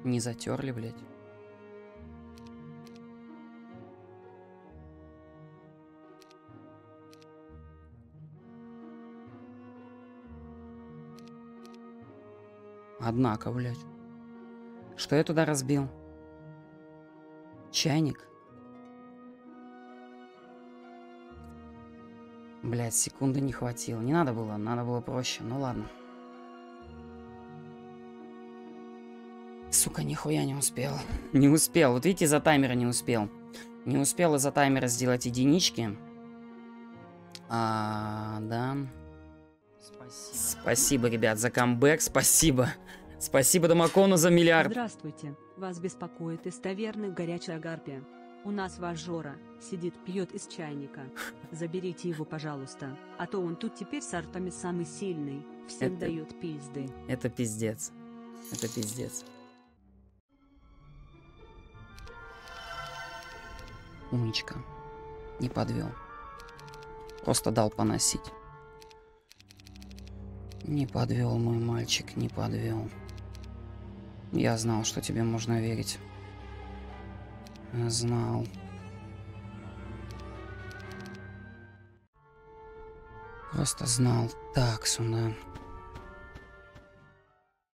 Не затерли, блядь. Однако, блядь. Что я туда разбил? Чайник? Блядь, секунды не хватило. Не надо было проще. Ну ладно. Сука, нихуя не успел. Не успел. Вот видите, из-за таймера не успел. Не успел из-за таймера сделать единички. Да. Спасибо, ребят, за камбэк. Спасибо. Спасибо Домакону за миллиард. Здравствуйте. Вас беспокоит из таверны «Горячая гарпия». У нас ваш Жора сидит, пьет из чайника. Заберите его, пожалуйста, а то он тут теперь с артами самый сильный. Всем дает пизды. Это пиздец. Это пиздец. Умничка. Не подвел. Просто дал поносить. Не подвел, мой мальчик, не подвел. Я знал, что тебе можно верить. Знал. Просто знал. Так, Суна.